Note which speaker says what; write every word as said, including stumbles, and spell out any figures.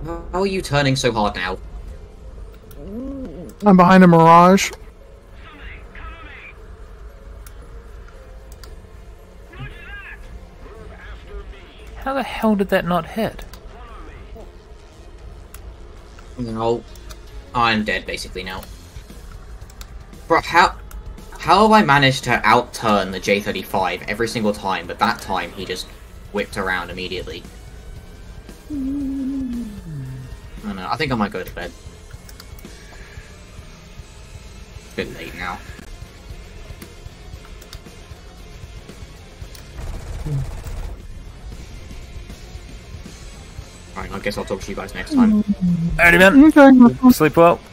Speaker 1: How are you turning so hard now?
Speaker 2: I'm behind a Mirage.
Speaker 3: How the hell did that not hit?
Speaker 1: No. I'm dead basically now. Bro, how how have I managed to outturn the J thirty-five every single time, but that time he just whipped around immediately? I don't know, I think I might go to bed. It's a bit late now. Alright, I guess I'll talk to you guys next time.
Speaker 3: Alrighty, man.
Speaker 2: Okay.
Speaker 3: Sleep well.